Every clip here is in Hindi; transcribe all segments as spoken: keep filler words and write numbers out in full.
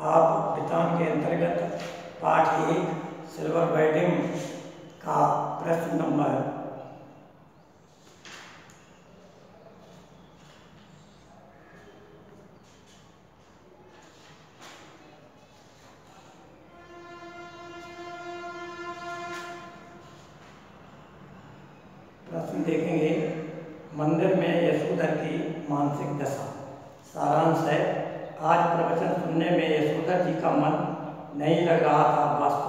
आप वृत्तांत के अंतर्गत पाठ एक सिल्वर वेडिंग का प्रश्न नंबर प्रश्न देखेंगे। मंदिर में यशोधर की मानसिक दशा। सारांश है, आज प्रवचन सुनने में यशोधर जी का मन नहीं लग रहा था।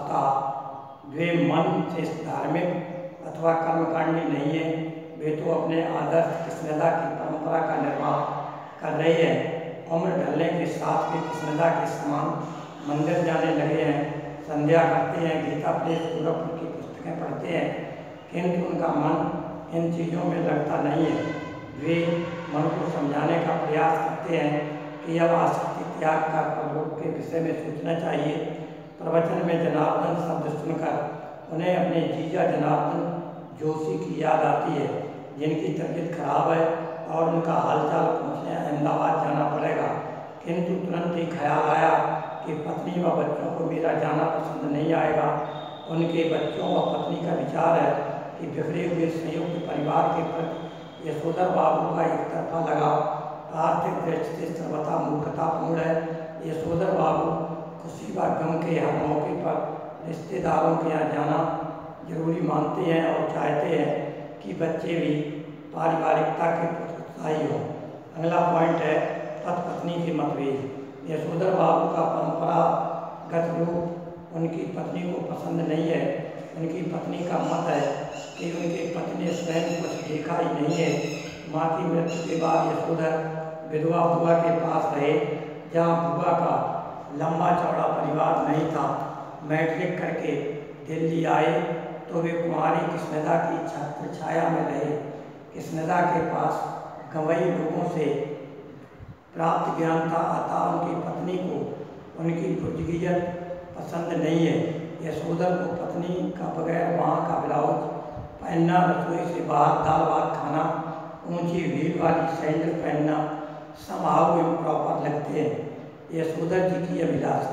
वास्तुतः वे मन से धार्मिक अथवा कर्मकांडी नहीं है। वे तो अपने आदर्श कृष्णदा की परंपरा का निर्वाह कर रही है। उम्र ढलने के साथ वे कृष्णदा के समान मंदिर जाने लगे हैं, संध्या करते हैं, गीता प्लेस गोरखपुर की पुस्तकें पढ़ते हैं, किंतु उनका मन इन चीज़ों में लगता नहीं है। वे मन को समझाने का प्रयास करते हैं कि अब आसक्ति त्याग कर प्रभु के विषय में सोचना चाहिए। प्रवचन में जनार्दन शब्द सुनकर उन्हें अपने जीजा जनार्दन जोशी की याद आती है, जिनकी तबीयत खराब है और उनका हालचाल पूछने अहमदाबाद जाना पड़ेगा। किंतु तुरंत ही ख्याल आया कि पत्नी व बच्चों को मेरा जाना पसंद नहीं आएगा। उनके बच्चों व पत्नी का विचार है कि बिखरे हुए संयुक्त परिवार के प्रति यशोधर बाबू का एक तरफा लगाव आर्थिक दृष्टि से सर्वथा मूर्खतापूर्ण है। यशोधर बाबू खुशी व गम के हर मौके पर रिश्तेदारों के यहाँ जाना जरूरी मानते हैं और चाहते हैं कि बच्चे भी पारिवारिकता के प्रति उत्साही हों। अगला पॉइंट है पति पत्नी के मतभेद। यशोधर बाबू का परंपरागत रूप उनकी पत्नी को पसंद नहीं है। उनकी पत्नी का मत है कि उनके पति ने स्वयं कुछ देखा ही नहीं है। माँ की मृत्यु के बाद यशोधर विधवा बुआ के पास रहे, जहाँ बुआ का लंबा चौड़ा परिवार नहीं था। मैट्रिक करके दिल्ली आए तो वे कुमारी कृष्णदा की छत्र छाया में रहे। कृष्णदा के पास गंवई लोगों से प्राप्त ज्ञान था, अतः उनकी पत्नी को उनकी बुजुर्गियत पसंद नहीं है। यशोधर को पत्नी का बगैर वहाँ का ब्लाउज पहनना, रसोई से बाहर दाल भात खाना, ऊंची हील वाली सैंडल पहनना समाव इम्प्रॉपर लगते हैं। यशोधर जी की अभिलाषा।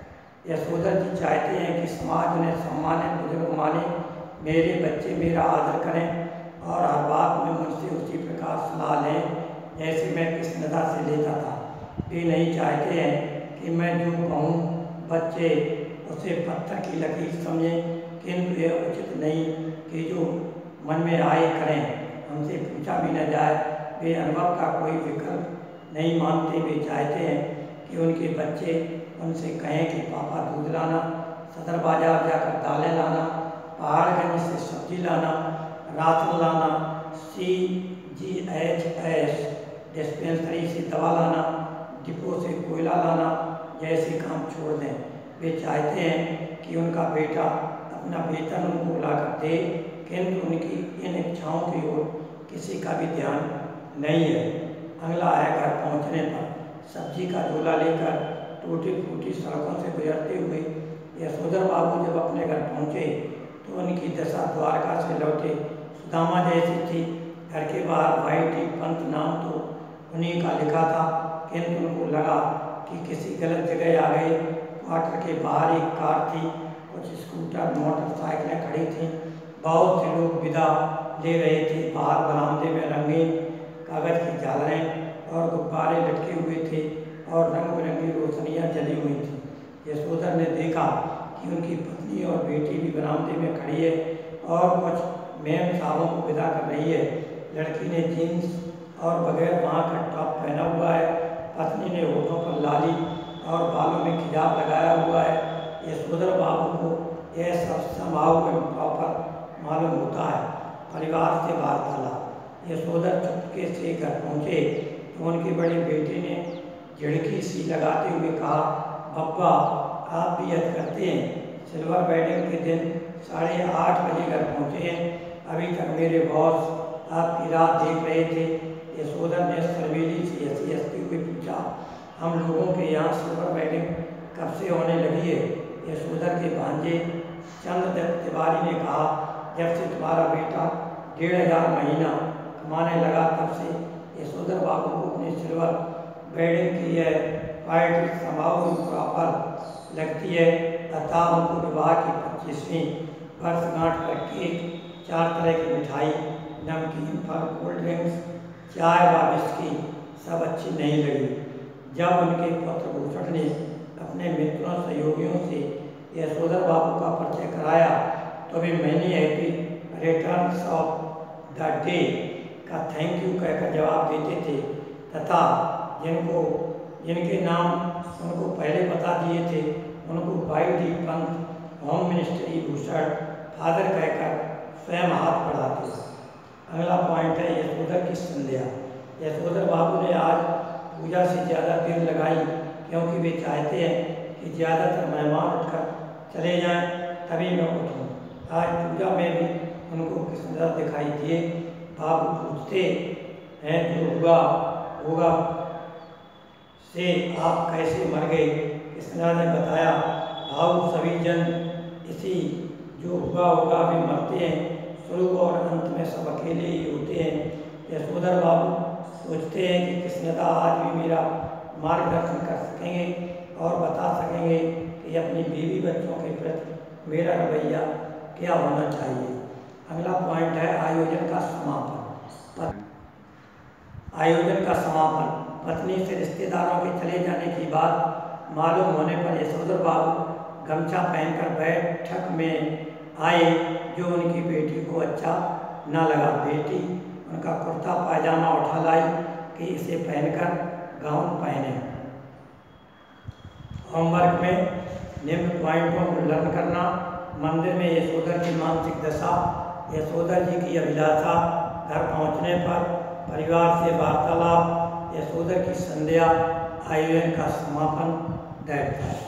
यशोधर जी चाहते हैं कि समाज उन्हें सम्मानित बुजुर्ग माने, मेरे बच्चे मेरा आदर करें और हर बात में मुझसे उसी प्रकार सलाह लें जैसे मैं कृष्णदा से लेता था। वे नहीं चाहते हैं कि मैं जो कहूँ बच्चे उसे पत्थर की लकीर समझें, किंतु यह उचित नहीं कि जो मन में आए करें, हमसे पूछा भी न जाए। वे अनुभव का कोई विकल्प नहीं मानते। वे चाहते हैं कि उनके बच्चे उनसे कहें कि पापा दूध लाना, सदर बाजार जाकर दालें लाना, पहाड़गंज से सब्जी लाना, राशन लाना, C G H S dispensary से दवा लाना, डिपो से कोयला लाना जैसे काम छोड़ दें। वे चाहते हैं कि उनका बेटा अपना वेतन उनको लाकर दे, किंतु उनकी इन इच्छाओं की ओर किसी का भी ध्यान नहीं है। अगला है घर पहुंचने पर सब्जी का झोला लेकर टूटी फूटी सड़कों से गुजरते हुए यशोधर बाबू जब अपने घर पहुंचे तो उनकी दशा द्वारका से लौटे सुदामा जैसी थी। घर के बाहर भाई टी पंत नाम तो उन्हीं का लिखा था, किंतु उनको लगा कि किसी गलत जगह आ गए। क्वार्टर के बाहर एक कार थी, कुछ स्कूटर मोटरसाइकिलें खड़ी थीं, बहुत से लोग विदा ले रहे थे। बाहर बरामदे में रंगीन कागज की झालरें और गुब्बारे लटके हुए थे और रंग बिरंगी रोशनियाँ जली हुई थीं। यशोधर ने देखा कि उनकी पत्नी और बेटी भी बरामदे में खड़ी है और कुछ मेम साहबों को विदा कर रही है। लड़की ने जीन्स और बगैर वहाँ का टॉप पहना हुआ है। पत्नी ने होठों पर लाली और बालों में खिजाब लगाया हुआ है। यशोधर बाबू को यह सब संभाव प्रॉपर मालूम होता है। परिवार से वार्तालाप। यशोधर चुपके से घर पहुँचे तो उनकी बड़ी बेटी ने झिड़की सी लगाते हुए कहा, बब्बा आप भी याद करते हैं, सिल्वर वेडिंग के दिन साढ़े आठ बजे घर पहुँचे हैं, अभी तक मेरे बॉस आपकी राह देख रहे थे। यशोधर ने सरवेली से हंसी हंसते हुए पूछा, हम लोगों के यहाँ सिल्वर वेडिंग कब से होने लगी है? यशोधर के भांजे चंद्रदत्त तिवारी ने कहा, जब से तुम्हारा बेटा डेढ़ हजार महीना कमाने लगा तब से। यशोधर बाबू को अपने सिल्वर वेडिंग की यह पार्टी समारोह प्रॉपर लगती है, अतः उनको विवाह की पच्चीसवीं वर्षगांठ पर केक, चार तरह की मिठाई, नमकीन, फल, कोल्ड ड्रिंक्स, चाय व विस्की सब अच्छी नहीं लगी। जब उनके पुत्र भूषण ने अपने मित्रों सहयोगियों से यशोधर बाबू का परिचय कराया तो वे many happy returns of the day का थैंक यू कहकर जवाब देते थे तथा जिनको जिनके नाम उनको पहले बता दिए थे उनको Y D Pant home ministry Bhushan father कहकर स्वयं हाथ बढ़ाते। अगला पॉइंट है यशोधर की संध्या। यशोधर बाबू ने आज पूजा से ज़्यादा देर लगाई क्योंकि वे चाहते हैं कि ज़्यादातर मेहमान उठकर चले जाएं, तभी मैं उठूं। आज पूजा में भी उनको कृष्णदास दिखाई दिए। बाबू पूछते हैं जो हुआ होगा से आप कैसे मर गए। कृष्णदास ने बताया भाव सभी जन इसी जो हुआ होगा वे मरते हैं, शुरू और अंत में सब अकेले ही होते हैं। यशोधर बाबू सोचते हैं कि कृष्णदास आज भी मेरा मार्गदर्शन कर सकेंगे और बता सकेंगे कि अपनी बीवी बच्चों के प्रति मेरा रवैया क्या होना चाहिए। अगला पॉइंट है आयोजन का समापन। आयोजन का समापन पत्नी से रिश्तेदारों के चले जाने की बात मालूम होने पर यशोधर बाबू गमछा पहनकर बैठक में आए जो उनकी बेटी को अच्छा न लगा। बेटी उनका कुर्ता पायजामा उठा लाई कि इसे पहनकर गाउन पहने। होमवर्क में निम्न पॉइंटों को लर्न करना। मंदिर में यशोधर की मानसिक दशा, यशोधर जी की अभिलाषा, घर पहुंचने पर परिवार से वार्तालाप, यशोधर की संध्या, आयोजन का समापन, दैट